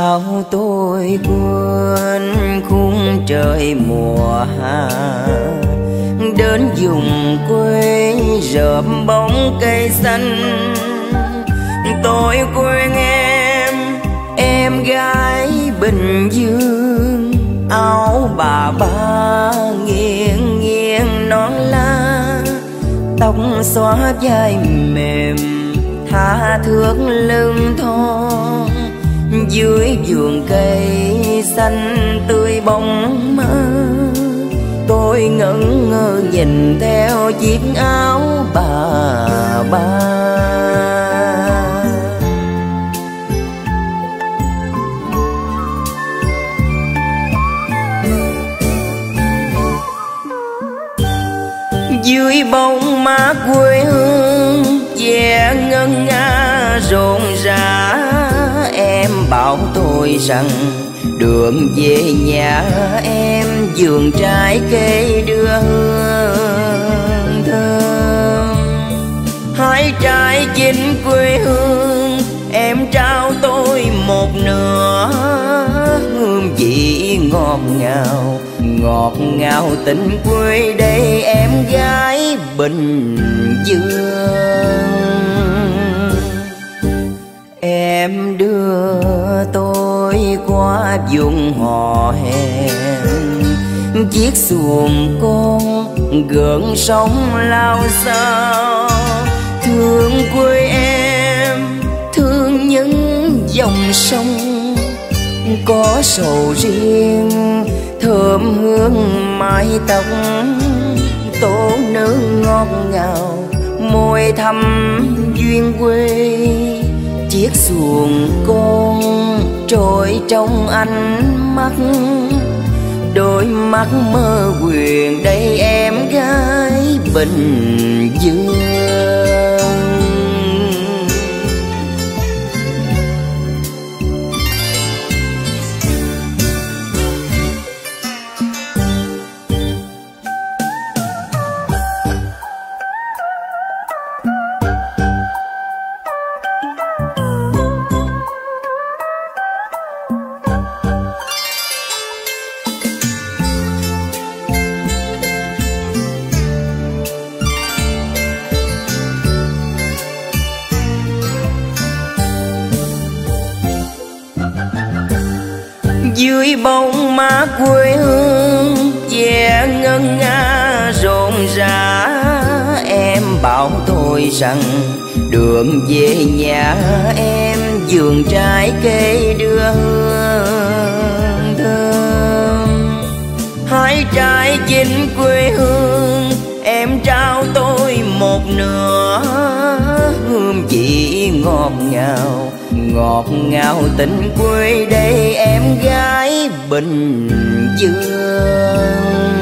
sao tôi quên khung trời mùa hạ, đến vùng quê rợm bóng cây xanh. Tôi quên em gái Bình Dương, áo bà ba nghiêng nghiêng nón lá, tóc xóa vai mềm tha thước lưng thon. Dưới vườn cây xanh tươi bóng mơ, tôi ngẩn ngơ nhìn theo chiếc áo bà ba. Dưới bóng mát quê hương vẻ ngân nga rộn rã, em bảo tôi rằng đường về nhà em vườn trái cây đưa hương thơm. Hái trái chính quê hương em trao tôi một nửa, hương vị ngọt ngào tình quê đây em gái Bình Dương. Em đưa tôi qua vùng hò hẹn, chiếc xuồng con gợn sóng lao xao. Thương quê em, thương những dòng sông có sầu riêng, thơm hương mái tóc, tổ nữ ngọt ngào môi thắm duyên quê. Chiếc xuồng con trôi trong ánh mắt, đôi mắt mơ quyền đây em gái Bình Dương. Dưới bóng mát quê hương vẻ ngân nga rộn rã, em bảo tôi rằng đường về nhà em vườn trái cây đưa hương thơm. Hái trái chính quê hương em trao tôi một nửa, hương vị ngọt ngào tình quê đây em gái Bình Dương.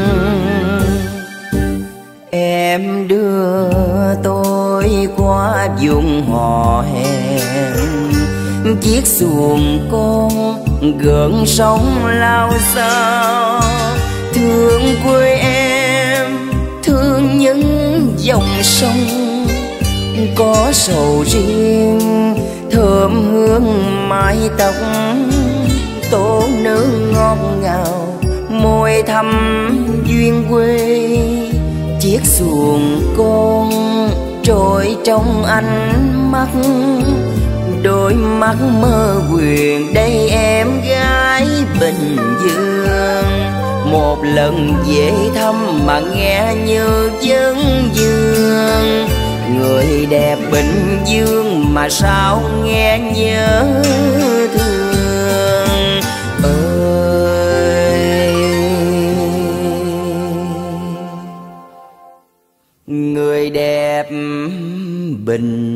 Em đưa tôi qua vùng hò hẹn, chiếc xuồng con gợn sóng lao xao. Thương quê em, thương những dòng sông có sầu riêng, thơm hương mái tóc, tổ nữ ngọt ngào môi thắm duyên quê. Chiếc xuồng con trôi trong ánh mắt, đôi mắt mơ quyền đây em gái Bình Dương. Một lần về thăm mà nghe như dân dương, người đẹp Bình Dương mà sao nghe nhớ thương ơi. Người đẹp Bình